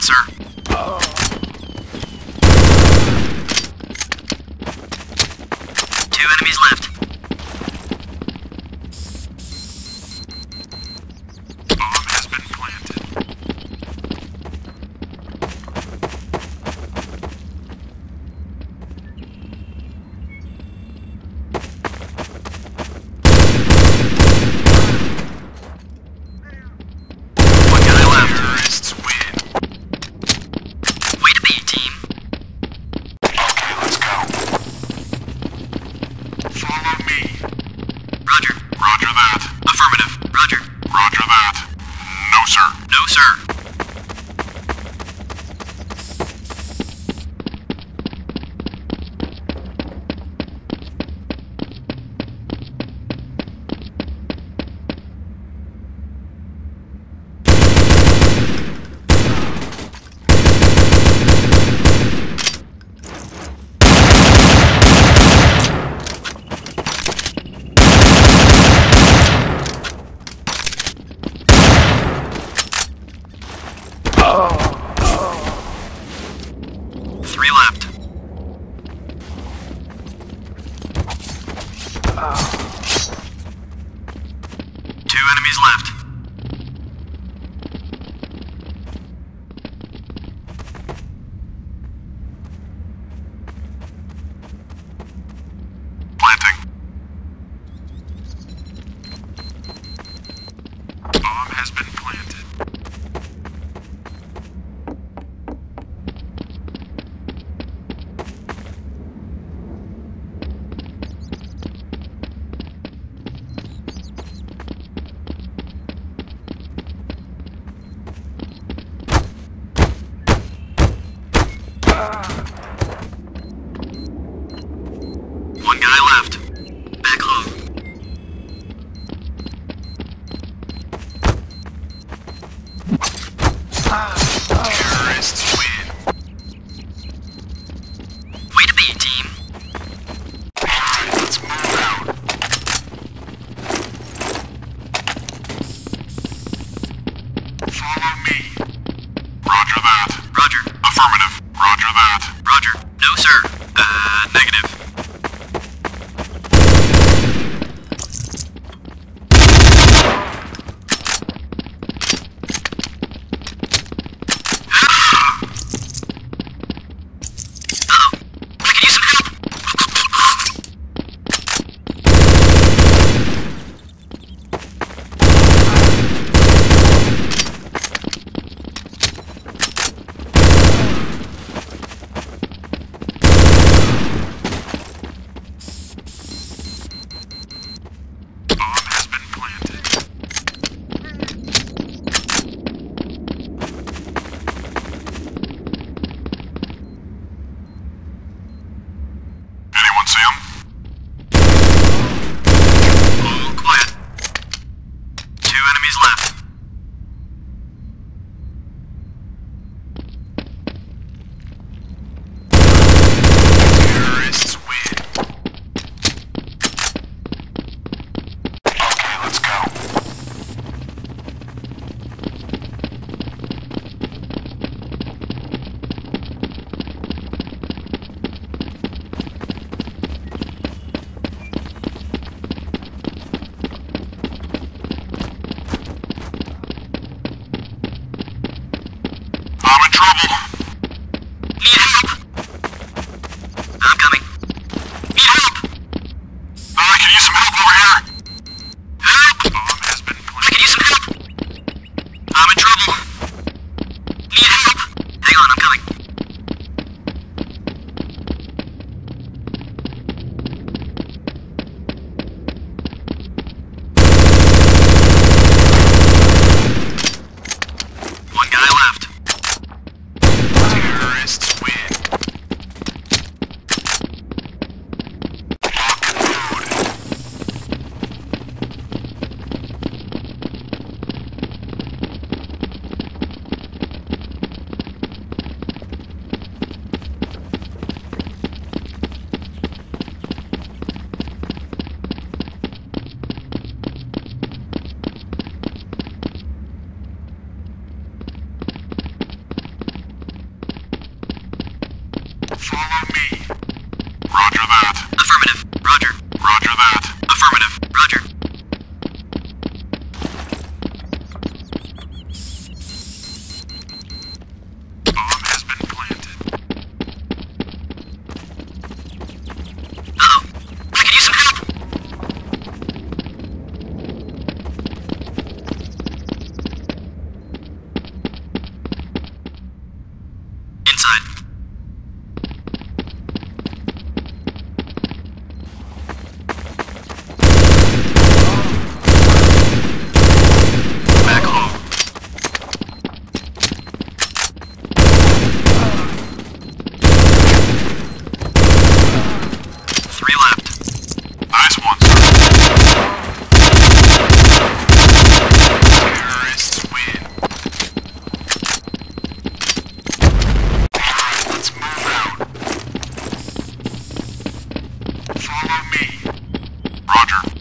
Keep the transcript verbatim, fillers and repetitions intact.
sir. Two enemies left. Bomb has been planted. One guy left. Terrorists win. Way to be, team. Okay, let's go. Follow me. Roger. Roger that. Affirmative. Roger. Roger that. No, sir. No, sir. Three left. Two enemies left. Planting. Bomb has been planted. One guy left. Back home. Terrorists win. Way to be, team. Alright, let's move out. Follow me. Roger that. Roger. Affirmative. Roger that. Roger. No, sir. Uh, negative. See him? All quiet. Two enemies left. Terrorists win. Okay, let's go. I'm in trouble. Need help. I'm coming. Need help. Uh, I can use some help over here. Help. Bomb has been planted. I can use some help. I'm in trouble. Need help. Hang on, I'm coming. One guy left. Roger. Bomb has been planted. Uh-oh. I could use some help! Inside. Back home. Three left. Nice one, sir. Terrorists win. Alright, let's move out. Follow me. Roger.